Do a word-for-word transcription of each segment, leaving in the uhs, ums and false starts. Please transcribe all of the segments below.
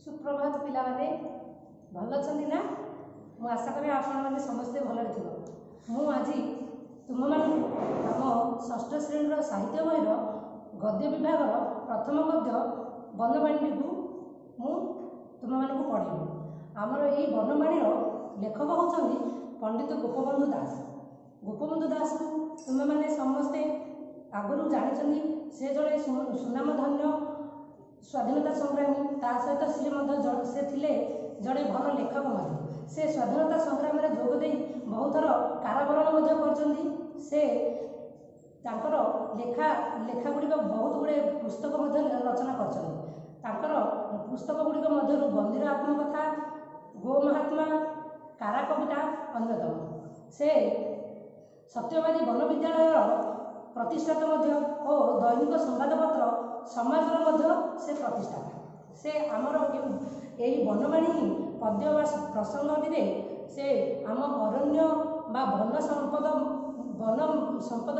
सुप्रभात पिला माने भल अछंती ना मु आशा करी आपण माने समस्ते भल थिबो। मु आज तुम मान आम षष्ठ श्रेणी साहित्य बहिर गद्य विभाग प्रथम गद्य बनवाणी को मु तुम मान पढ़ेबी। आमर यही बनवाणी लेखक होचंदी पंडित गोपबंधु दास। गोपबंधु दास को तुम माने समस्ते आगुरी जानी से जड़े सुनामधन्य स्वाधीनता संग्रामी ता सहित सी से थिले जड़े भल लेखक मध्य से स्वाधीनता संग्राम में जोगदे बहुत थर कारावरण करछंती। से तांकर लेखा लेखा गुड़िक बहुत गुड़े पुस्तक रचना कर पुस्तक गुड़िक मध्य बंदीर आत्मकथा गो महात्मा कारा कविता अन्यतम। से सत्यवादी वन विद्यालय प्रतिष्ठाता और दैनिक संवादपत्र समाजर मध्य से प्रतिष्ठाता। से आमर यही बनवाणी पद्य प्रसंगटी से आम अरण्य बा वन संपद वन संपद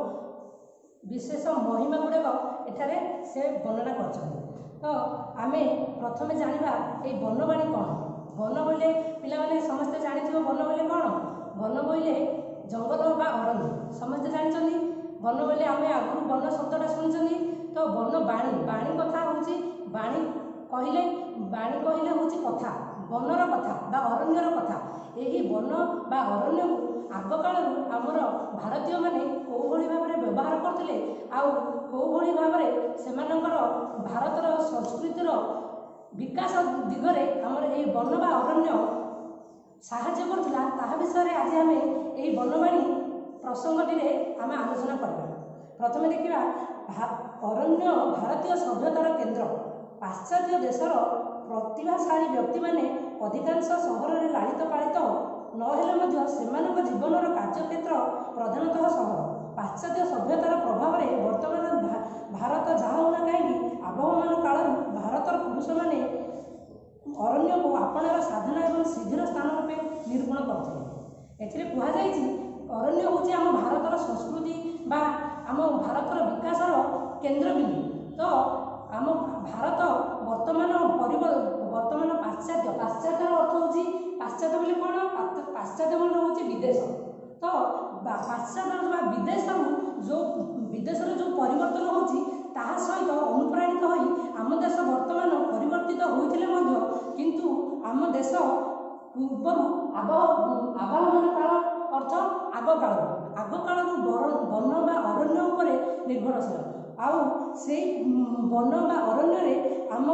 विशेष महिमा गुड़ाक एठारे से वर्णना कर। तो आम प्रथमे जाना ये बनवाणी कौन। वन बोले पिला समस्ते जानी वन बोले कौन। वन बोले जंगल बा अरण्य समस्ते जानते। वन बोले आम आगु वन शब्दटा शुणी तो वन बाणी बाणी कथा हूँ बाणी कहले बाणी कहले हूँ कथा वनर कथा बा अरण्यर कथा। यही वन बा अरण्य आग काल आमर भारतीय माने कौ भली भाव में व्यवहार करते आउ कौ भली भाव में से भारतर संस्कृतिर विकास दिगरे आमर यही वन बा अरण्य साहाय्य करथिला ताहा विषय आज आम यही बनवाणी प्रसंगटी आम आलोचना करबा। प्रथमे देखिबा अरण्य भारतीय सभ्यतार केन्द्र। पाश्चात्य देशर प्रतिभाशाली व्यक्ति माने अधिकांश सहर में लालित पालित नहेले सेमानक जीवनर कार्यक्षेत्र प्रधानतः सहर। पाश्चात्य सभ्यतार प्रभाव में वर्तमान भारत जहाँ होना कहीं आबहमान काल भारतर पुरुष माने अरण्य को आपणार साधना और सिद्धिर स्थान रूपे निरूपण करते। एथिरे कुहा जायछि अरण्य हूँ आम भारतर संस्कृति बा आम भारतर विकासर केन्द्रबिंदु। तो आम भारत वर्तमान वर्तमान पाश्चात्य पाश्चात्य अर्थ हूँ पाश्चात्य बोले कौन पाश्चात्य बोले हूँ विदेश। तो पाश्चात्य विदेश जो विदेश जो परिवर्तन होती ताहा सहित अनुप्राणित होई आम देश वर्तमान परिवर्तित होइथिले मध्य किंतु आम देश पूर्व आबहमान काल अर्थ आग काल आग काल वन बा अरण्य उपरे निर्भरशील आउ से वन बा अरण्य आम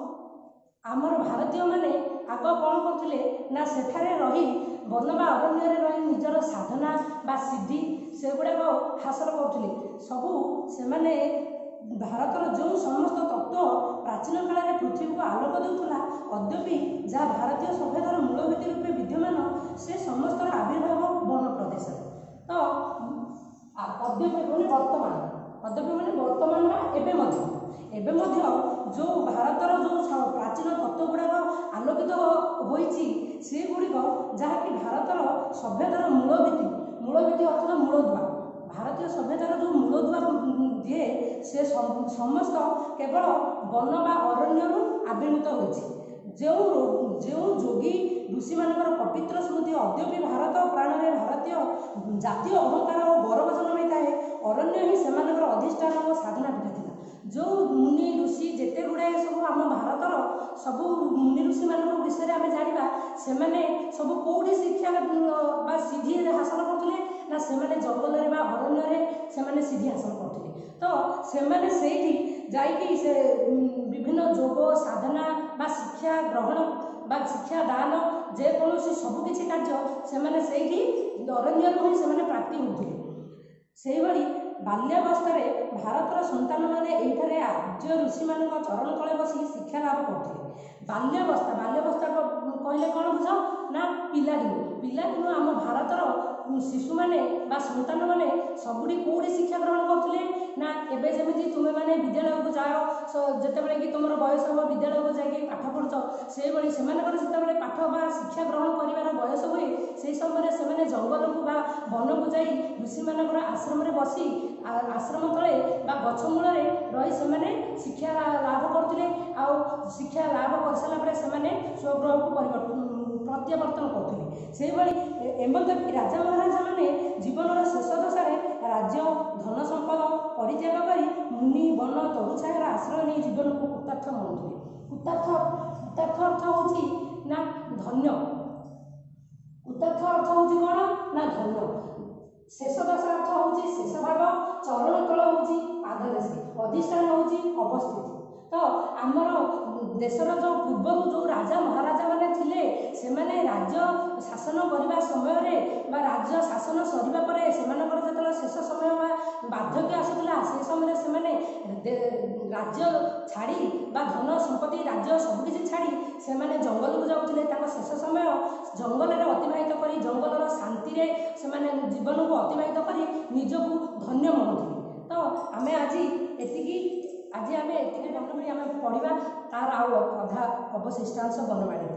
आमर भारतीय माने आग कौन करथिले ना सेठारे रही वन बा अरण्य रही निजर साधना बा सिद्धि से गुड़ाक हासिल करथिले। सबू से माने भारतर जो समस्त तत्व प्राचीन काल में पृथ्वी को आलोक देउथला अद्यपि जहाँ भारतीय सभ्यतार मूलभित्ति रूपे विद्यमान से समस्त आविर्भाव वन प्रदेश। तो अद्यपि मैंने वर्तमान अद्यपि मैंने वर्तमान एबे मध्य एबे मध्य जो भारतर जो प्राचीन तत्व गुड़ाक आलोकित होइछि से गुड़िक जहाँकि भारतर सभ्यतार मूलभित्ति मूलभित्ति अर्थात मूलदुआ भारतीय सभ्यतार जो मूलदुआ दिए से समस्त केवल वन बा अरण्य आविर्भूत होइछि। जो जो योगी ऋषि मानकर पवित्र स्मृति अद्यपि भारत प्राण में भारतीय जातीय अहंकार और गौरव जन्म था अरण्य ही सेमानकर अधिष्ठान और साधना पीठ था। जो मुनि ऋषि जेते गुड़ाए सब आम भारतर सबू मुनि ऋषि मान विषय आम जाना से सब कौटी शिक्षा बा सिद्धि हासिल करते ना से जंगल बा अरण्य से सिद्धि हासिल करते। तो सेमाने सेठी जाइकी से विभिन्न जोग साधना बा शिक्षा ग्रहण बा शिक्षा दान जेकोसी सबकि कार्य सेमाने सेठी अरण्य ही से प्राप्ति होते। से भली बाल्यावस्था भारतर संतान मैंने यही आर्य ऋषि मान चरण तले बसिक शिक्षा लाभ करते। बाल्यावस्था बाल्यावस्था कहले कौन बुझ ना पिलादिन पिलादिन आम भारतर शिशु मैंने बा संतान मैंने सबुठी कौटी शिक्षा ग्रहण करते ना एबे जमी तुम्हें मैंने विद्यालय को जाओ जितेबाला कि तुम बयस हम विद्यालय को जाकि पाठ पढ़ुच से भाई से पाठ बा शिक्षा ग्रहण कर बयस हुए ସେହି ସମୟରେ ସେମାନେ ଜଙ୍ଗଲକୁ ବା ବନକୁ ଯାଇ ଋଷିମାନଙ୍କର ଆଶ୍ରମରେ ବସି ଆଶ୍ରମ ତଳେ ବା ଗଛ ମୂଳରେ ରହି ସେମାନେ ଶିକ୍ଷା ଲାଭ କରୁଥିଲେ। ଆଉ ଶିକ୍ଷା ଲାଭ କରିସାରିଲା ପରେ ସେମାନେ ସ୍ୱଗୃହକୁ ପରିବର୍ତ୍ତନ ପ୍ରତ୍ୟାବର୍ତ୍ତନ କରୁଥିଲେ। ସେହିଭଳି ଏମନ୍ତ ରାଜା ମହାରାଜାମାନେ ଜୀବନର ଶେଷ ଦଶାରେ ରାଜ୍ୟ ଧନ ସମ୍ପଦ ପରିତ୍ୟାଗ କରି ମୁନି ବନ ତରୁଛାୟାର ଆଶ୍ରୟ ନେଇ ଜୀବନକୁ କୃତାର୍ଥ ମଣୁଥିଲେ। କୃତାର୍ଥ କୃତାର୍ଥ ଅର୍ଥ ହେଉଛି ନା ଧନ୍ୟ। କୃତାର୍ଥ ଅର୍ଥ ହେଉଛି କ'ଣ ନା ଧନ୍ୟ। ଶେଷ ଦଶା ଅର୍ଥ ହେଉଛି ଶେଷ ଭାଗ, ଚରଣ ତଳ ହେଉଛି ପାଦଦେଶ, ଅଧିଷ୍ଠାନ ହେଉଛି ଅବସ୍ଥିତି। ତ ଆମର ଦେଶର ଯେଉଁ ପୂର୍ବରୁ ଯେଉଁ ରାଜା ମହାରାଜା ମାନେ ଥିଲେ ସେମାନେ ରାଜ୍ୟ ଶାସନ କରିବା ସମୟରେ ବା ରାଜ୍ୟ ଶାସନ ସରିବା ପରେ ସେମାନଙ୍କର ଯେତେବେଳେ ଶେଷ ସମୟ ବା ବାର୍ଦ୍ଧକ୍ୟ ଆସୁଥିଲା ସେ ସମୟରେ ସେମାନେ ରାଜ୍ୟ ଛାଡ଼ି ବା ଧନ ସମ୍ପତ୍ତି ରାଜ୍ୟ ସବୁକିଛି ଛାଡ଼ି ସେମାନେ ଜଙ୍ଗଲକୁ ଯାଉଥିଲେ। ତାଙ୍କ ଶେଷ ସମୟ ଜଙ୍ଗଲରେ ଅତିବାହିତ କରି ଜଙ୍ଗଲର ଶାନ୍ତିରେ ସେମାନେ ଜୀବନକୁ ଅତିବାହିତ କରି ନିଜକୁ ଧନ୍ୟ ମଣୁଥିଲେ। ତ ଆମେ ଆଜି ଏତିକି ଆଜି ଆମେ ଏତିକି ବର୍ଣ୍ଣନା କରି ଆମେ ପଢ଼ିବା ତାର ଆଉ ଅଧା ଅବଶିଷ୍ଟାଂଶ ବର୍ଣ୍ଣମାଳୀ।